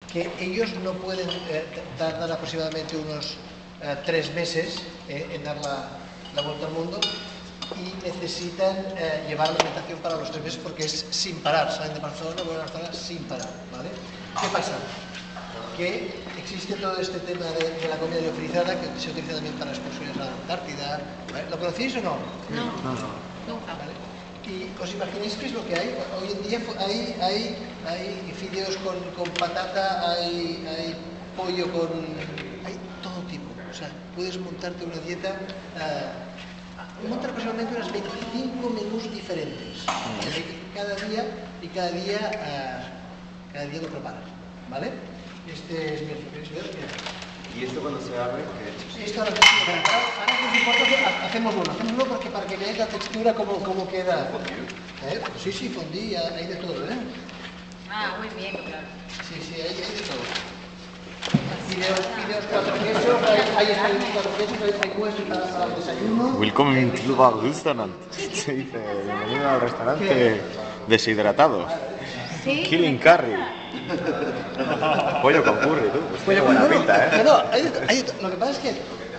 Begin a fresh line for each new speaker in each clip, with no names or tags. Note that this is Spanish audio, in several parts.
que ellos no pueden tardar aproximadamente unos 3 meses en dar la vuelta al mundo y necesitan llevar alimentación para los 3 meses porque es sin parar, salen de Barcelona, vuelven a Barcelona sin parar, ¿vale? ¿Qué pasa? Que existe todo este tema de la comida liofilizada que se utiliza también para excursiones a la Antártida. ¿Vale? ¿Lo conocéis o no?
No, nunca.
¿Vale? ¿Y os imagináis qué es lo que hay? Hoy en día hay fideos con patata, hay pollo con... hay todo tipo. O sea, puedes montarte una dieta... montar aproximadamente unas 25 menús diferentes. Cada día lo preparas, ¿vale? Este es mi refrigerador, mira.
¿Y esto cuando se abre?
Esto ahora nos importa, hacemos uno porque para que veáis la textura cómo queda. Sí, fondue, hay de todo, ¿eh?
Ah, muy bien, claro.
Sí, hay de todo. Fideos 4 quesos, hay espaguetis 4 quesos, hay huesos para el desayuno.
Willkommen in Tilburg Restaurant. Se dice, bienvenido al restaurante deshidratados.
Sí.
Killing curry. Pollo con curry, tú. Pues tiene buena pinta, ¿eh?
No, lo que pasa es que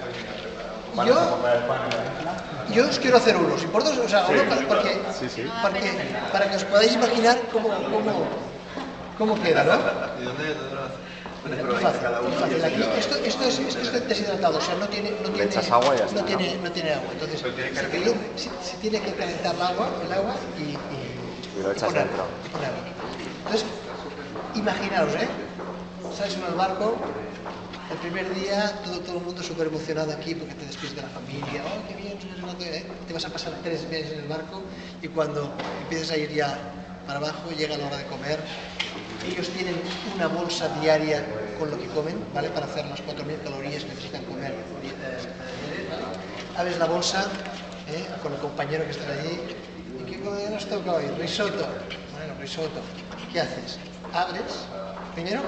yo os quiero hacer uno, ¿os importa? O sea, uno porque para que os podáis imaginar cómo queda, ¿no?
¿Y dónde lo hace?
Muy fácil. Aquí, esto es deshidratado, o sea, no tiene
agua y ya está,
no tiene agua. Entonces, se tiene que calentar el agua
Y lo echas dentro.
poner agua. Entonces, imaginaos, sales en el barco, el primer día todo el mundo súper emocionado aquí porque te despides de la familia, oh, qué bien, te vas a pasar 3 meses en el barco y cuando empiezas a ir ya para abajo, llega la hora de comer. Ellos tienen una bolsa diaria con lo que comen, ¿vale? Para hacer las 4.000 calorías que necesitan comer. Abres la bolsa con el compañero que está allí. ¿Y qué nos toca hoy? Risotto. Bueno, risotto. ¿Qué haces? Abres. Primero,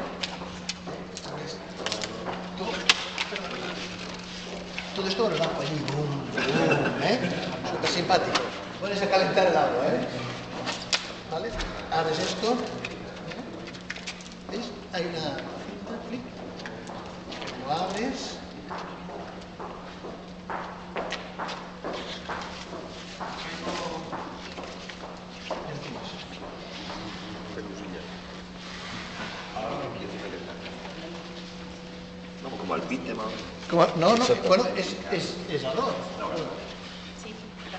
todo esto con el banco allí. Boom, súper simpático. Pones a calentar el agua, ¿vale? Abres esto. ¿Veis? Hay una cinta, clic. Lo abres.
No, como al pite, más.
No, bueno, es arroz.
Sí.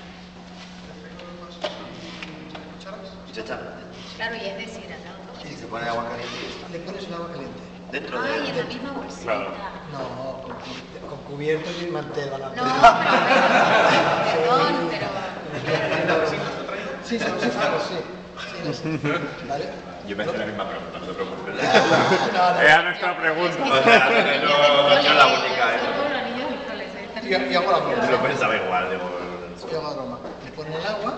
¿Y se echa?
Claro, y es deshidratado.
Sí, se pone agua caliente y está.
Le pones el agua caliente.
Dentro de...
Ay, en la misma bolsita.
Claro.
No, con cubiertos y mantel.
No, perdón, pero...
Sí. ¿Vale?
Yo me hice la misma pregunta, no te preocupes.
No.
Era nuestra pregunta.
No es la única,
Son los niños virtuales,
Y hago la broma.
Lo pensaba igual, digo...
Yo hago la broma. Le ponen el agua.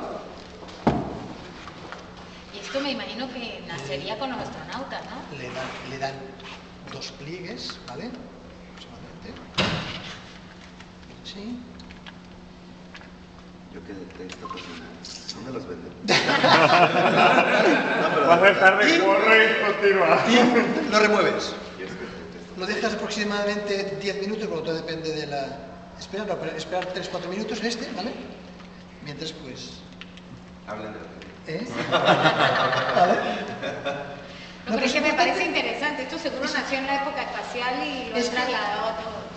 Y esto me imagino que nacería con los astronautas, ¿no?
Le dan 2 pliegues, ¿vale? Aproximadamente. Sí.
Yo que detesto cocinar. ¿Dónde los venden?
Va a estar de correr continua.
Y lo remueves.
Yo es que detesto.
Lo dejas aproximadamente 10 minutos, porque todo depende de la... Esperar 3-4 minutos ¿vale? Mientras, pues...
Hablen de
¿Vale?
No, pero es que me parece interesante. Esto seguro nació en la época espacial y lo han trasladado a todo.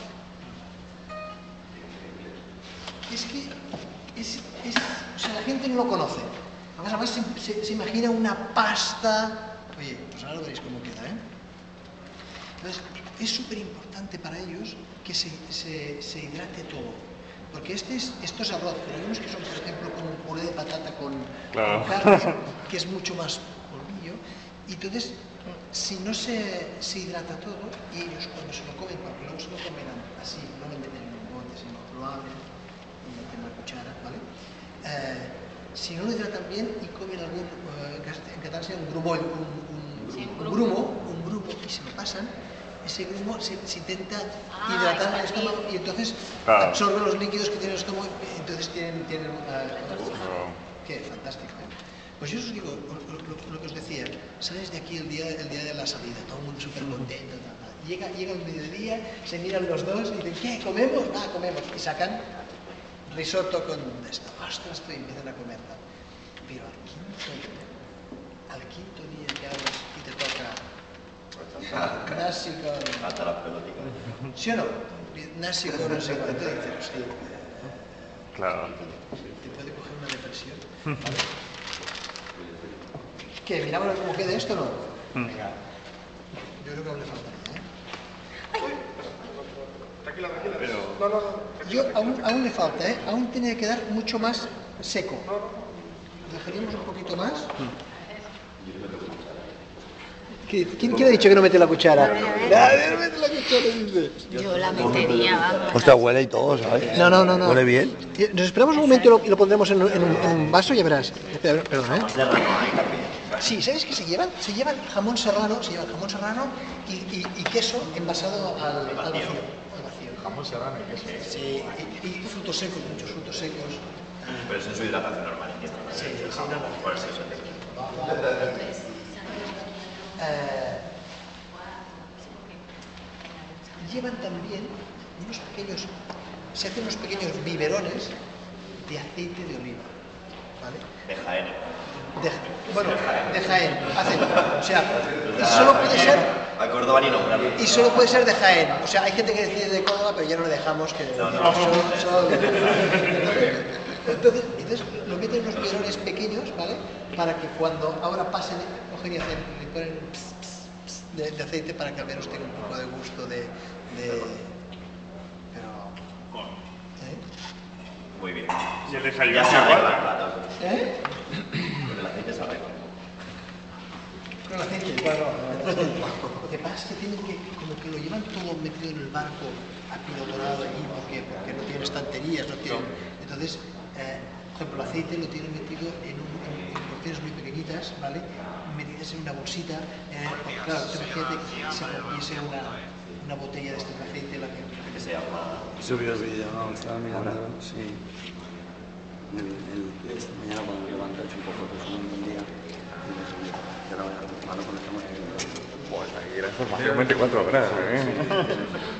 Es que o sea, la gente no lo conoce. Además se imagina una pasta. Oye, pues ahora veréis cómo queda, Entonces, es súper importante para ellos que se hidrate todo. Porque esto es arroz, pero hay unos que son, por ejemplo, como un puré de patata con carne, que es mucho más polvillo. Y entonces, si no se hidrata todo, y ellos cuando se lo comen, porque luego se lo comen así, no lo meten en un bote, sino lo abren y meten la cuchara, ¿vale? Si no lo hidratan bien y comen algún, en catalán se llama un grumoll, un grumo, y se lo pasan, ese grumo se intenta hidratar el estómago y entonces absorbe los líquidos que tiene el estómago, entonces tienen que fantástico, Pues yo os digo, lo que os decía, sales de aquí el día de la salida, todo el mundo súper contento, llega el mediodía, se miran los dos y dicen, ¿qué? ¿Comemos? Ah, comemos. Y sacan risotto con esto, ostras, y empiezan a comer. Pero al quinto día que abres y te toca nasi con...
Hasta las pelotitas.
¿Sí o no? Nasi con no sé cuánto, dices, hostia,
Claro.
te puede coger una depresión. ¿Vale? ¿Qué? ¿Miramos cómo queda esto o no? Venga. Yo creo que aún le faltaría, ¿eh?
Tranquila. Pero...
Yo aún le falta, ¿eh? Aún tiene que quedar mucho más seco. ¿Dejaríamos un poquito más? ¿Quién ha dicho que no mete la cuchara? Nadie no mete la cuchara, dice.
Yo la metería, vamos.
Hostia, huele y todo, ¿sabes?
No.
Huele bien.
Nos esperamos un momento y lo pondremos en un vaso y ya verás. Espera, perdona, ¿eh? Sí, ¿sabes qué se llevan? Se llevan jamón serrano y queso envasado al vacío.
Jamón serrano y queso.
Sí, y frutos secos, muchos frutos secos.
Pero eso es su hidratación normal, ¿entiendes?
Sí, no.
Por eso es
Llevan también se hacen unos pequeños biberones de aceite de oliva, ¿vale?
de Jaén.
De Jaén, o sea, y solo puede ser...
A Córdoba ni nombrarlo.
Y solo puede ser de Jaén. O sea, hay gente que decide de Córdoba, pero ya no le dejamos que... Entonces lo meten en unos biberones pequeños, ¿vale? Para que cuando ahora pasen, cogen y le ponen de aceite para que al menos tenga un poco de gusto de... Pero...
Muy bien.
¿Y el desayuno?
Ya se arregla.
¿Eh?
Con el aceite se arregla.
Con el aceite, claro. Lo que pasa es que tienen como que lo llevan todo metido en el barco, apilotonado allí, porque no tienen estanterías, no tienen... Entonces, por ejemplo, el aceite lo tienen metido en porciones muy pequeñitas, ¿vale? Metidas en una bolsita, porque claro, imagínate que se rompiese una botella de este aceite, la que
Que sea una...
Subió el vídeo, ¿no? Estaba mirando, sí. Mañana cuando me levante un poco de resumen del día. Y ahora lo conectamos en el...
Pues aquí la información 24 horas, ¿eh?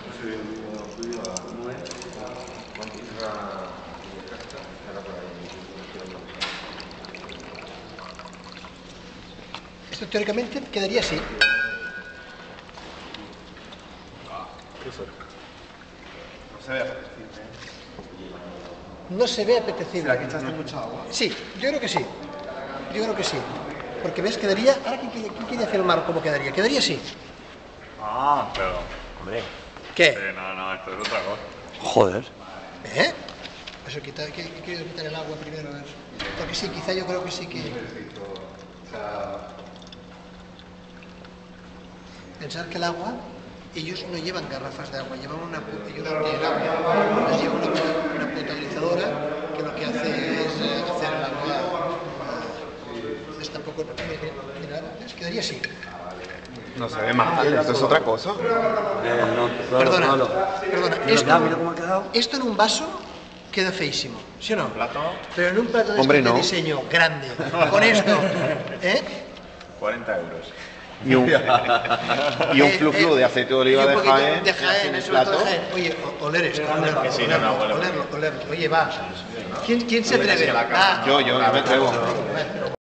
Esto teóricamente quedaría así. No se ve apetecible.
¿Será que echaste mucha agua?
Sí, yo creo que sí. Porque ves, quedaría... Ahora, ¿quién quiere hacer el mar cómo quedaría? Quedaría así.
Ah, pero... Hombre.
¿Qué?
No, esto es otra cosa.
Joder.
¿Eh? Eso, he querido quitar el agua primero, a ver. Porque sí, quizá yo creo que sí que... Pensar que el agua, ellos no llevan garrafas de agua, llevan ellos no tienen agua, les llevan una potabilizadora que lo que hace es hacer el agua. Entonces tampoco... Mira, ¿ves? Quedaría así.
No se ve mal, esto es otra cosa.
Perdona,
Mira cómo ha quedado.
esto en un vaso queda feísimo, ¿sí o no?
¿Plato?
Pero en un plato de,
Hombre,
de
no.
diseño grande, con esto, ¿eh?
40 euros.
Y un flu de aceite de oliva
y un
de
poquito
Jaén.
de Jaén,
en el
sobre todo
plato.
de Jaén. Oye, oler esto,
Que sí, no, huele.
olerlo. Oye, va. ¿Quién se atreve?
Yo me atrevo.